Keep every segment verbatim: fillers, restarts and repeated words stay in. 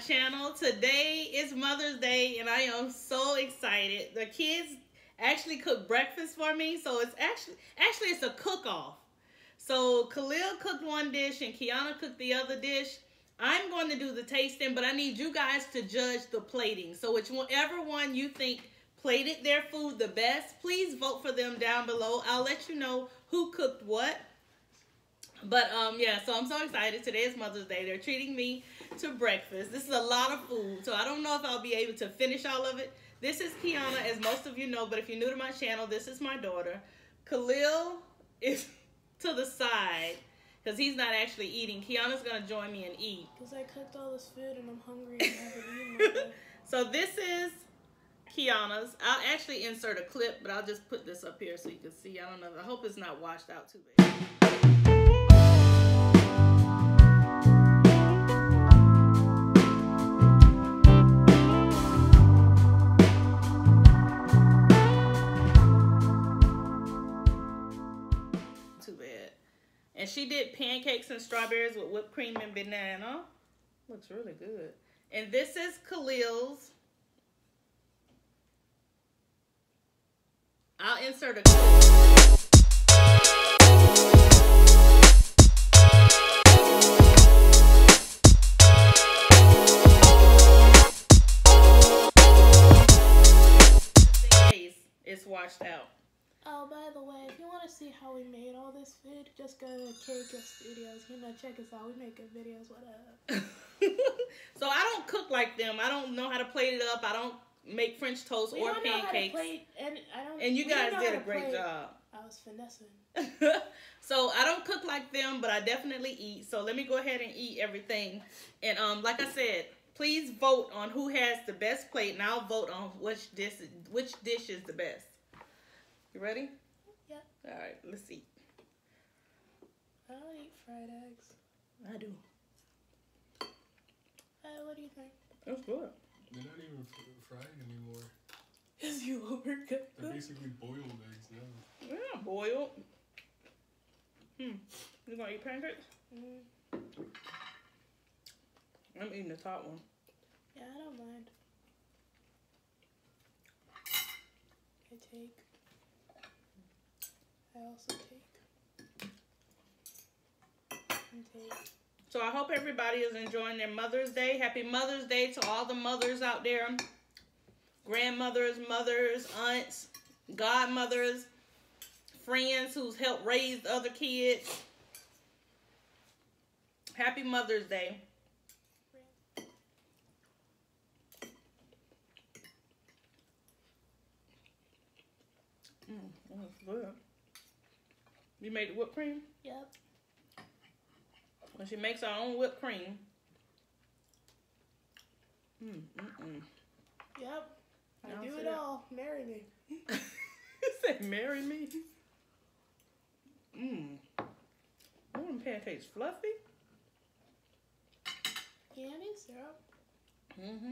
channel. Today is Mother's Day and I am so excited. The kids actually cooked breakfast for me, so it's actually actually it's a cook-off. So Khalil cooked one dish and Kiana cooked the other dish. I'm going to do the tasting, but I need you guys to judge the plating. So whichever one you think plated their food the best, please vote for them down below. I'll let you know who cooked what. But um yeah, so I'm so excited. Today is Mother's Day. They're treating me to breakfast. This is a lot of food, so I don't know if I'll be able to finish all of it. This is Kiana, as most of you know, but if you're new to my channel, this is my daughter. Khalil is to the side because he's not actually eating. Kiana's gonna join me and eat. Because I cooked all this food and I'm hungry and haven't eaten much. So this is Kiana's. I'll actually insert a clip, but I'll just put this up here so you can see. I don't know. I hope it's not washed out too bad. And she did pancakes and strawberries with whipped cream and banana. Looks really good. And this is Khalil's. I'll insert a it's washed out. Oh, by the way, if you want to see how we made all this food, just go to K K Studios. You know, check us out. We make good videos. What up? So I don't cook like them. I don't know how to plate it up. I don't make French toast we or don't know pancakes. How to plate, and I don't. And you guys did a great plate. job. I was finessing. So I don't cook like them, but I definitely eat. So let me go ahead and eat everything. And um, like I said, please vote on who has the best plate, and I'll vote on which dish which dish is the best. You ready? Yeah. All right, let's eat. I don't eat fried eggs. I do. Uh, what do you think? That's good. They're not even fried anymore. Because you overcooked them. They're basically boiled eggs now. Yeah, boiled. Hmm. You gonna eat pancakes? Mm. I'm eating the top one. Yeah, I don't mind. I take. I also take. And take. So I hope everybody is enjoying their Mother's Day. Happy Mother's Day to all the mothers out there. Grandmothers, mothers, aunts, godmothers, friends who's helped raise other kids. Happy Mother's Day. Mm, that's good. You made the whipped cream? Yep. When she makes her own whipped cream. Mm, mm, mm. Yep. I, I do see it that. all. Marry me. You said marry me? Mmm. Oh, them pancakes fluffy? Candy syrup. Mm-hmm.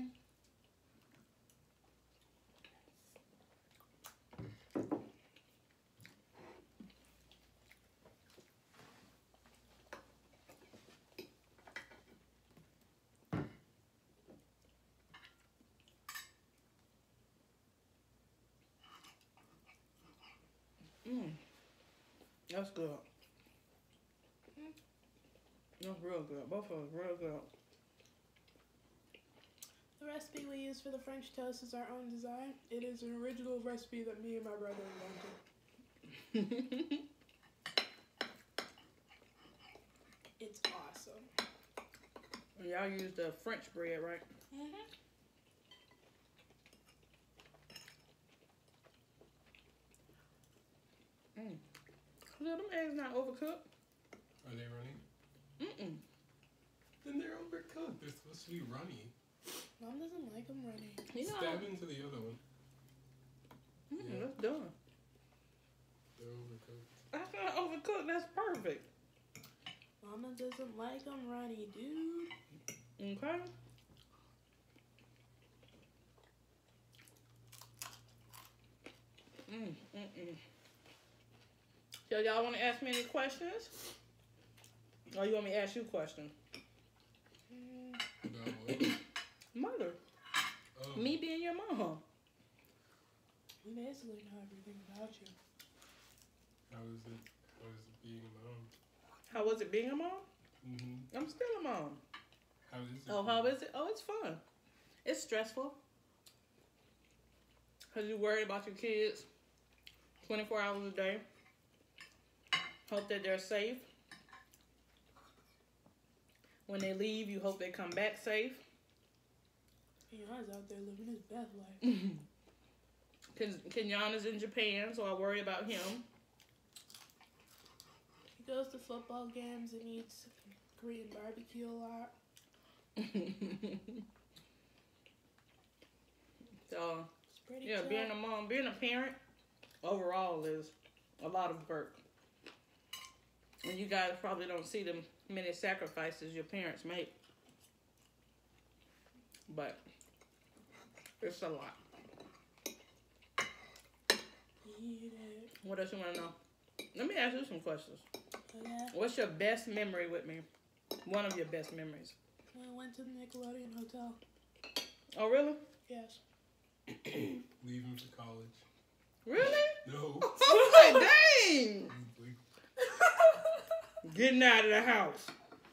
Mmm. That's good. Mm. That's real good. Both of them real good. The recipe we use for the French toast is our own design. It is an original recipe that me and my brother invented. It's awesome. Y'all use the French bread, right? Mm-hmm. Mm. Well, them eggs not overcooked. Are they runny? Mm-mm. Then they're overcooked. They're supposed to be runny. Mom doesn't like them runny. You know, Stab into the other one. mm-mm, Yeah. that's done. They're overcooked. That's not overcooked. That's perfect. Mama doesn't like them runny, dude. Okay. Mm, mm, mm. So y'all want to ask me any questions? Or you want me to ask you questions? Mm, About what? Mother. Oh. Me being your mom. We basically know everything about you. How is it? How is it being a mom? How was it being a mom? Mm-hmm. I'm still a mom. How is it? Oh, how is it? Oh, it's fun. It's stressful. Because you worry about your kids twenty-four hours a day. Hope that they're safe. When they leave, you hope they come back safe. Kenyana's out there living his best life. Ken- Kenyana's in Japan, so I worry about him. He goes to football games and eats Korean barbecue a lot. So, It's pretty yeah, chill. being a mom, being a parent, overall is a lot of work. And you guys probably don't see the many sacrifices your parents make. But it's a lot. Eat it. What else you want to know? Let me ask you some questions. Okay. What's your best memory with me? One of your best memories. I went to the Nickelodeon Hotel. Oh, really? Yes. Leaving for college. Really? No. Oh, my dang! Like, Getting out of the house.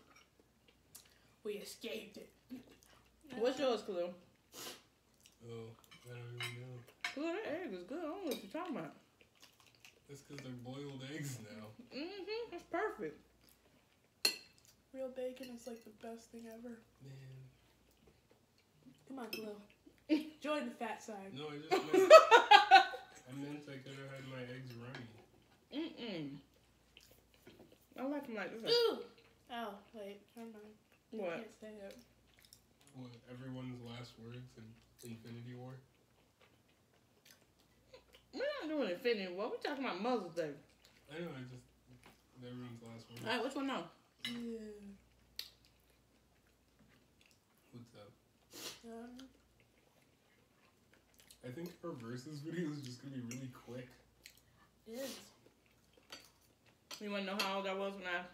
We escaped it. What's yours, Khalil? oh, I don't even know. Khalil, that egg is good. I don't know what you're talking about. That's because they're boiled eggs now. Mm-hmm. That's perfect. Real bacon is like the best thing ever. Man. Come on, Khalil. Join the fat side. No, I just meant, I meant I could have had my eggs runny. Mm-mm. I like them like this. Ooh! Oh, wait. Never mind. I What? can't say it. What, everyone's last words in Infinity War? We're not doing Infinity War. We're talking about Mother's Day. I know, I just, everyone's last words. All right, which one now? Yeah. What's up? Um, I think our versus video is just gonna be really quick. it is. You want to know how old I was when I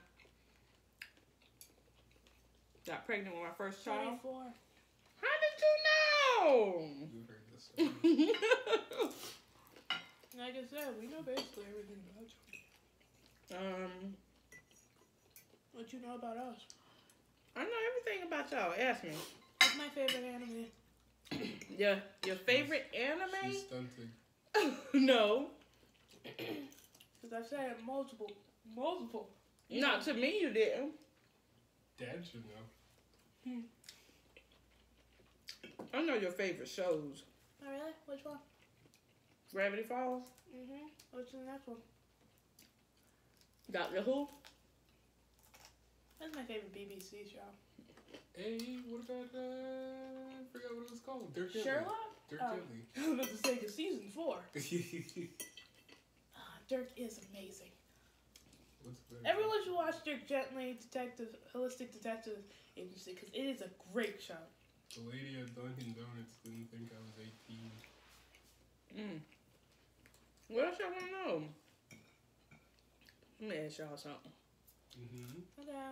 got pregnant with my first child? twenty-four. How did you know? You heard this story. Like I said, we know basically everything about you. um, What you know about us? I know everything about y'all. Ask me. What's my favorite anime? Your your favorite She's anime? stunted. No, Because I've said it multiple, multiple. not to me. You didn't. Dad should know. I know your favorite shows. Oh, really? Which one? Gravity Falls, Mm-hmm. What's the next one? Doctor Who. That's my favorite B B C show. Hey, what about, uh, I forgot what it was called. Dirk Gently. Sherlock? Dirk Oh. Gently. I was about to say, because season four. Ah, Dirk is amazing. What's better? Everyone should watch Dirk Gently, Detective, Holistic Detective Agency, because it is a great show. The lady at Dunkin' Donuts didn't think I was eighteen. Mm. What else y'all want to know? Let me ask y'all something. Mm-hmm. Okay.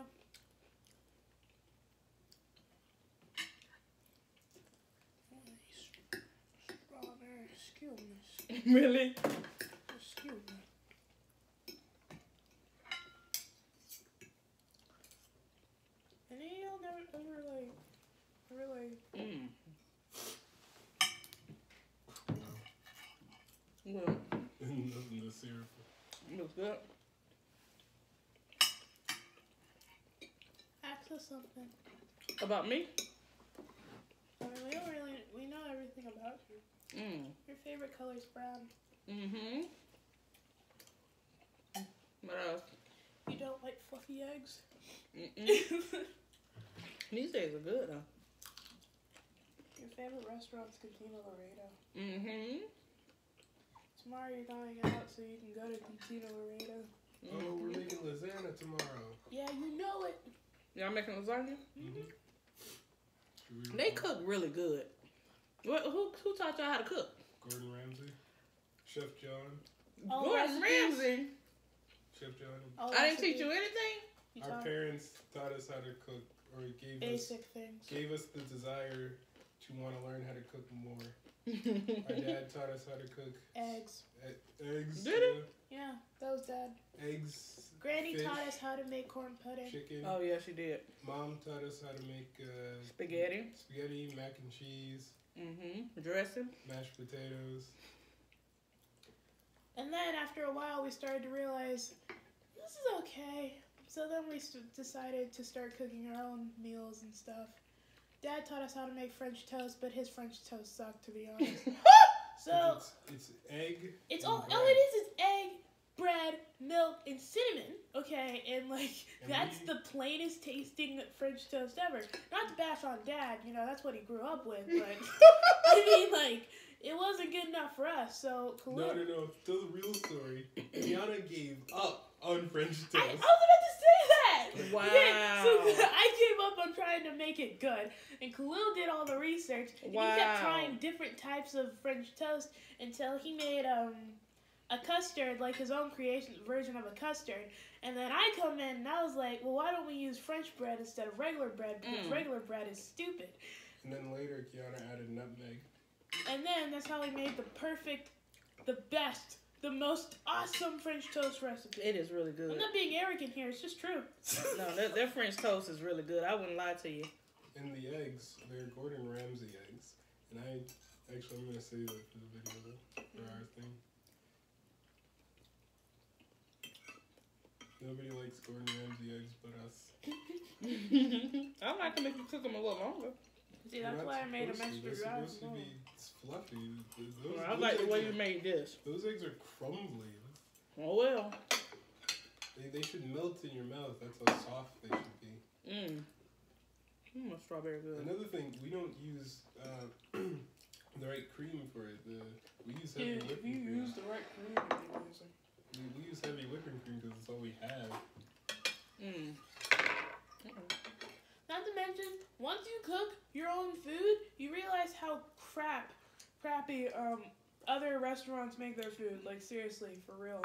Strawberry, excuse me. Really? Excuse me. And you'll never, ever like, ever like, Mm. No. Well, Nothing to syrup. looks good. ask us something. About me? I mean, we don't really, we know everything about you. Mm. Your favorite color is brown. Mm-hmm. What else? You don't like fluffy eggs. Mm-mm. These days are good, huh? Your favorite restaurant's Cantina Laredo. Mm-hmm. Tomorrow you're going out so you can go to Cantina Laredo. Oh, we're making lasagna tomorrow. Yeah, you know it. Y'all making lasagna? Mm-hmm. Should we They record? cook really good. What? Who? Who taught y'all how to cook? Gordon Ramsay, Chef John, All Gordon recipes? Ramsay. Chef John. All I didn't teach recipes. you anything. You Our taught parents taught us how to cook, or gave us basic things. gave us the desire to want to learn how to cook more. Our dad taught us how to cook Eggs. e- eggs. Did he? uh, Yeah, that was Dad. Eggs. Granny fish, taught us how to make corn pudding. chicken. Oh yeah, she did. Mom taught us how to make uh, Spaghetti. spaghetti, mac and cheese, Mm-hmm. Dressing. mashed potatoes. And then after a while, we started to realize this is okay. So then we st- decided to start cooking our own meals and stuff. Dad taught us how to make French toast, but his French toast sucked, to be honest. So it's, it's egg. it's and all bread. all it is is egg, bread, milk, and cinnamon. Okay, and like And that's we- the plainest tasting French toast ever. Not to bash on Dad, you know that's what he grew up with, but I mean like it wasn't good enough for us. So No, Khalil, no, no. Tell the real story. Kiana gave up on French I, I was toast. about to say that. Wow. Okay, so I gave up on trying to make it good, and Khalil did all the research. And He kept Wow. trying different types of French toast until he made um a custard, like his own creation version of a custard. And then I come in and I was like, well, why don't we use French bread instead of regular bread? Because Mm. regular bread is stupid. And then later, Kiana added nutmeg. And then that's how we made the perfect, the best, the most awesome French toast recipe. It is really I'm good. not being arrogant here. It's just true. No, their, their French toast is really good. I wouldn't lie to you. And the eggs, they're Gordon Ramsay eggs. And I, actually, I'm going to say that for the video, though, for our thing. Nobody likes Gordon Ramsay eggs but us. I like them if you cook them a little longer. See, They're that's not why I made them supposed to. extra They're dry. supposed to be fluffy. Those, Well, I those like the eggs way are- you made this. Those eggs are crumbly. Oh well. They, they should melt in your mouth. That's how soft they should be. Mmm. Mmm, a strawberry good. Another thing, we don't use uh, the right cream for it. The, we use heavy Dude, if whipping you cream. use the right cream, it'd be amazing. We, we use heavy whipping cream because it's all we have. Mmm. Not to mention, once you cook your own food, you realize how crap, crappy um other restaurants make their food. Like seriously, for real.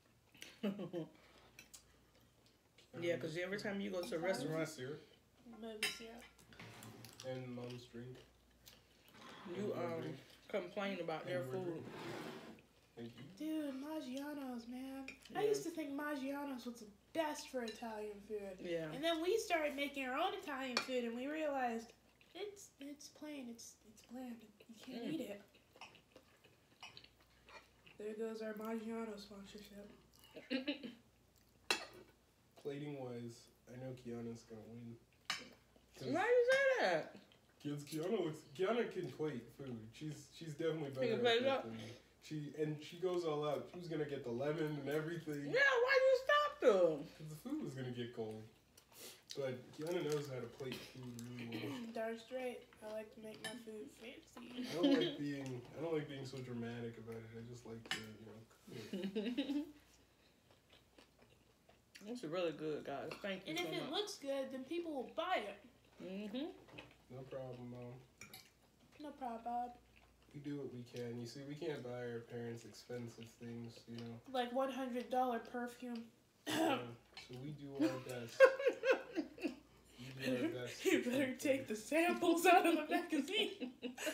Yeah, because every time you go to a Restaurant restaurant, syrup Maybe syrup. and mom's drink. you And my um drink. complain about their And my food. drink. Thank you. Dude, Maggiano's, man. I Yeah. used to think Maggiano's was the best for Italian food. Yeah. And then we started making our own Italian food, and we realized it's it's plain, it's it's bland. You can't Mm. eat it. There goes our Maggiano sponsorship. Plating wise, I know Kiana's gonna win. 'Cause Why you say that? Kids, Kiana looks. Kiana can plate food. She's she's definitely better can at plate it that up. than me. She and she goes all out. She was gonna get the lemon and everything. Yeah, why you stop them? Cause the food was gonna get cold. But Kiana knows how to plate food really well. Darn straight. I like to make my food fancy. I don't like being I don't like being so dramatic about it. I just like to you know. Cook. This is really good, guys. Thank you And so if it much. looks good, then people will buy it. Mm-hmm. No problem, mom. No problem, Bob. We do what we can. You see, we can't buy our parents expensive things, you know. Like one hundred dollars perfume. So, so we do our best. We do our best. You better take the samples out of the magazine.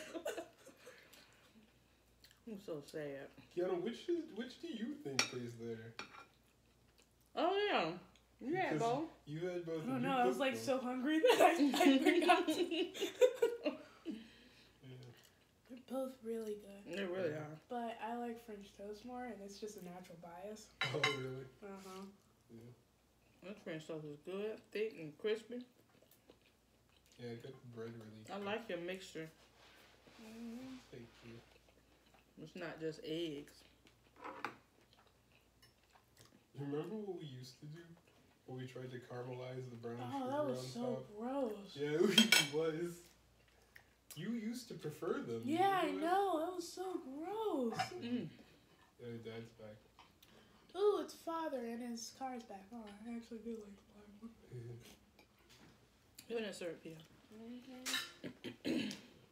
I'm so sad. Kiana, which is, which do you think tastes better? Oh yeah. Yeah, Because Bo. You had both. I don't of you know, I was cooked like them. so hungry that I, I forgot. Yeah. They're both really good. They really are. But I like French toast more, and it's just a natural bias. Oh really? Uh-huh. Yeah. That French toast is good, thick and crispy. Yeah, I got the bread really. I like your mixture. Mm-hmm. Thank you. It's not just eggs. You remember what we used to do? When we tried to caramelize the brown Oh, sugar that was on so top? gross. Yeah, it really was. You used to prefer them. Yeah, I didn't you? know. That was so gross. Mm. Yeah, Dad's back. Ooh, it's father and his car's back. Oh, I actually do like the black one. Give me that syrup here. Mm-hmm.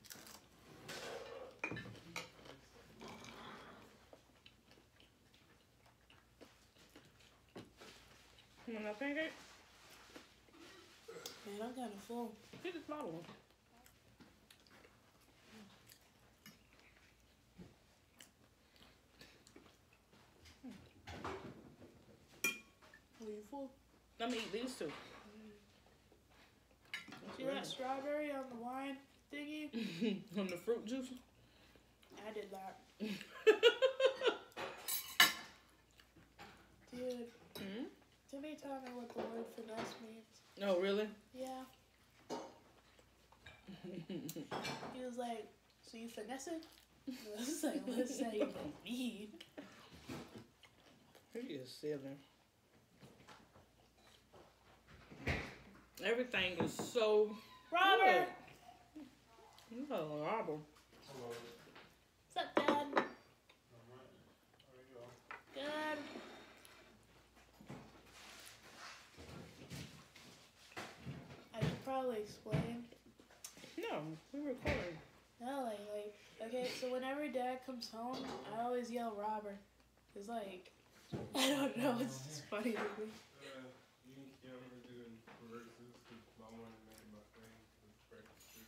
You want that pancake? Man, I'm kind of full. Get this bottle one. full. Let me eat these two. See that strawberry on the wine thingy? On the fruit juice. I did that. Dude, Mm-hmm. Timmy taught me what the word finesse means. Oh, really? Yeah. He was like, so you finessing? I was like, what's that even mean? He is silly. Everything is so Robert! good. Oh, Robert. Hello. What's up, Dad? Alright. How you go? Good. I should probably explain. No, we're recording. No, like, like, okay, so whenever Dad comes home, I always yell Robert. It's like, I don't know, it's just funny to me. Uh, you and Kiana were doing reverses because Mom wanted to make my thing with breakfast food.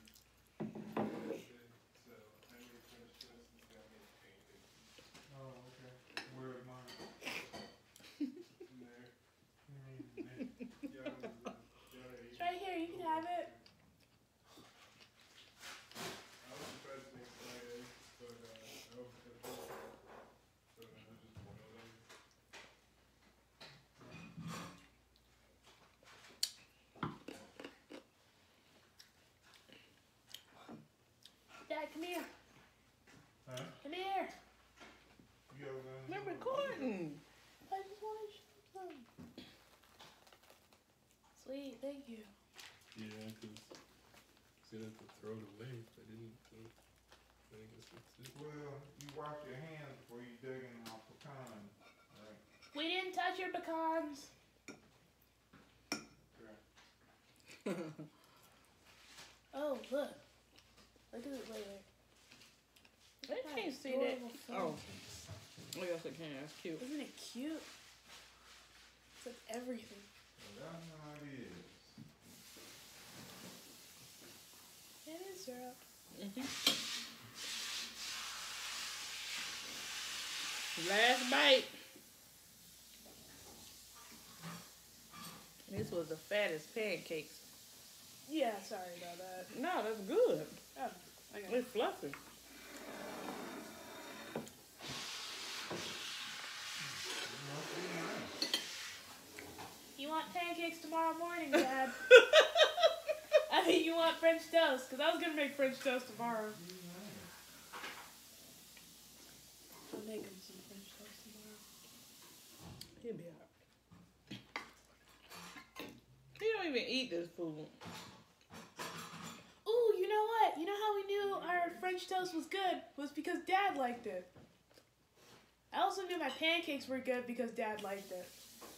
So I made French toast and got me pancakes. Oh, okay. Where are mine? In there. Kiana was, uh, Kiana ate It's right here, you can have it. I was surprised to make fried eggs, but uh, I also could have so I just boiled them. Dad, come here. Huh? Come here. You ever gonna We're do it? recording. I just want to show them. Sweet, thank you. Yeah, because I was going to have to throw it away if I didn't. So I guess that's it. Well, you wash your hands before you dig in our pecan. Right? We didn't touch your pecans. Okay. Oh, look. Look at it later. They can't see that. Oh. Oh, yes, I can. That's cute. Isn't it cute? It's like everything. Well, that's how it is. It is syrup. Mm-hmm. Last bite. This was the fattest pancakes. Yeah, sorry about that. No, that's good. Oh, okay. It's fluffy. You want pancakes tomorrow morning, Dad? I think you want French toast, because I was going to make French toast tomorrow. I'm making some French toast tomorrow. He'll be alright. He don't even eat this food. Ooh, you know what? You know how we knew our French toast was good? Was because Dad liked it. I also knew my pancakes were good because Dad liked it.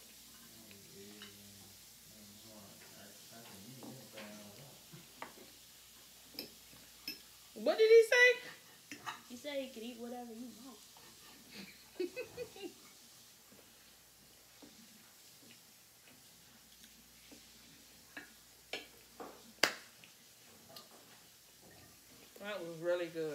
What did he say? He said he could eat whatever you want. That was really good.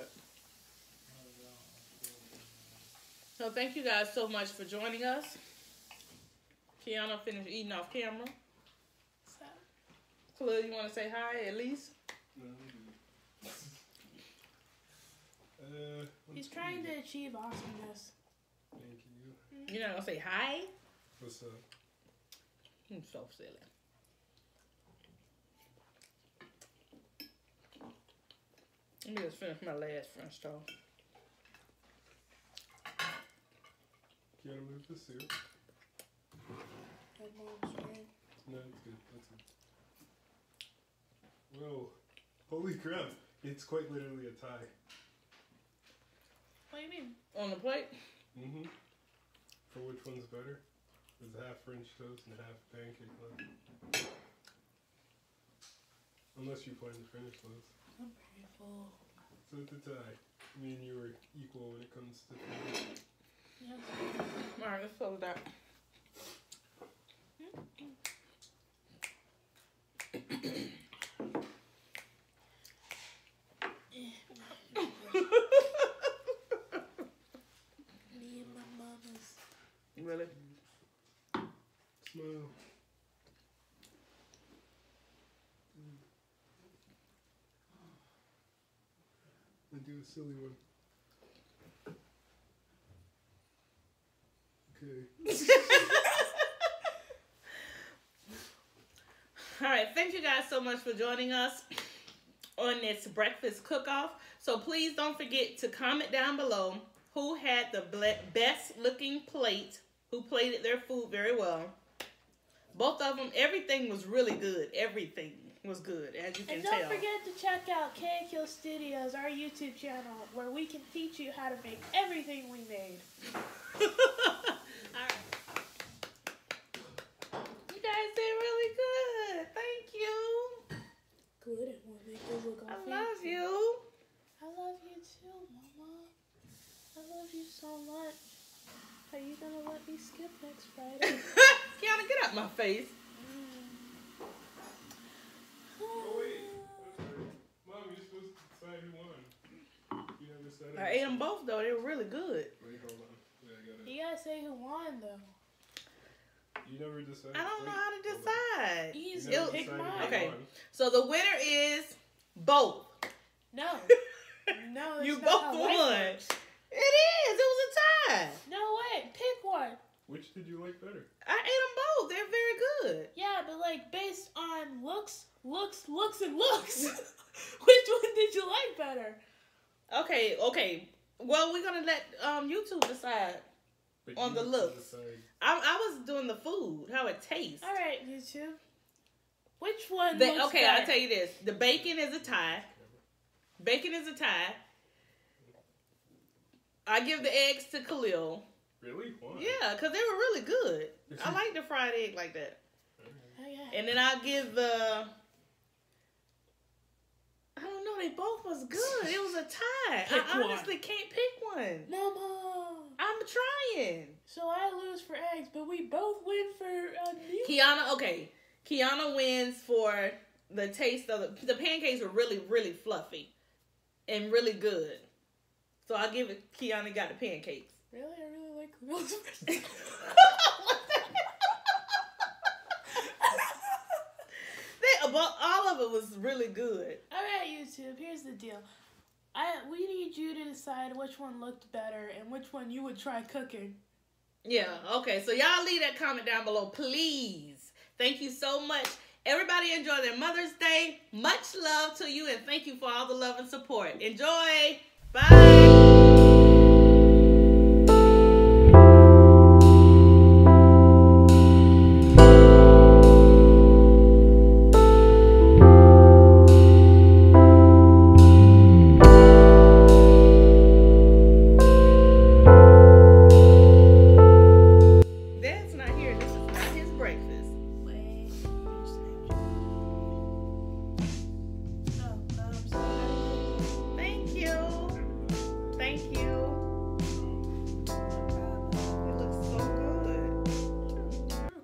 So thank you guys so much for joining us. Kiana finished eating off camera. So, Khalil, you want to say hi at least? No, I'm good. Uh, he's let's trying see. to achieve awesomeness. Thank you. You're not going to say hi? What's up? I'm so silly. Let me just finish my last French toast. You want to move the soup? That mom's right. No, it's good. That's it. Whoa. Holy crap. It's quite literally a tie. What do you mean? On the plate? Mm-hmm. For which one's better? There's half French toast and half pancake left. Unless you plan to finish those. I'm pretty full. So it's a tie. Me and you are equal when it comes to food. Yes. Alright, let's close that. Me and my mamas. Really? Smile. Let's do a silly one. Okay. All right, thank you guys so much for joining us on this breakfast cook-off. So please don't forget to comment down below who had the best looking plate, who plated their food very well. Both of them, everything was really good. Everything was good, as you can And tell. don't forget to check out K A Kill Studios, our YouTube channel, where we can teach you how to make everything we made. All right. You guys did really good. Thank you. Good, it won't make you look all I fancy. love you. I love you too, Mama. I love you so much. Are you gonna let me skip next Friday? Kiana, get out my face. Mm. Oh, wait. Mom, you're supposed to decide who won. You never said it. I ate them both, though. They were really good. Wait, hold on. Yeah, I got it. You gotta say who won, though. You never decided. I don't Wait, know how to hold on. decide. You Easy. never Pick decided mine. who Okay. won. So the winner is both. No. No, that's You not both how won. life works. It is. It was a tie. No way. Pick one. Which did you like better? I ate them both. They're very good. Yeah, but like based on looks, looks, looks, and looks. Which one did you like better? Okay, okay. Well, we're gonna let um YouTube decide. But On you the have to looks. decide. I, I was doing the food, how it tastes. All right, YouTube. Which one The- looks okay, better? I'll tell you this: the bacon is a tie. Bacon is a tie. I give the eggs to Khalil. Really? Why? Yeah, because they were really good. I like the fried egg like that. Oh, yeah. And then I'll give the. I don't know. They both was good. It was a tie. Pick I one. honestly can't pick one. Mama. I'm trying. So I lose for eggs, but we both win for uh, meal. Kiana, okay. Kiana wins for the taste of the the pancakes were really really fluffy and really good. So I'll give it. Kiana got the pancakes. Really, I really like Camille's they, but all of it was really good. All right, YouTube. Here's the deal. I we need you to decide which one looked better and which one you would try cooking. Yeah. Okay. So y'all leave that comment down below, please. Thank you so much. Everybody enjoy their Mother's Day. Much love to you, and thank you for all the love and support. Enjoy. Bye.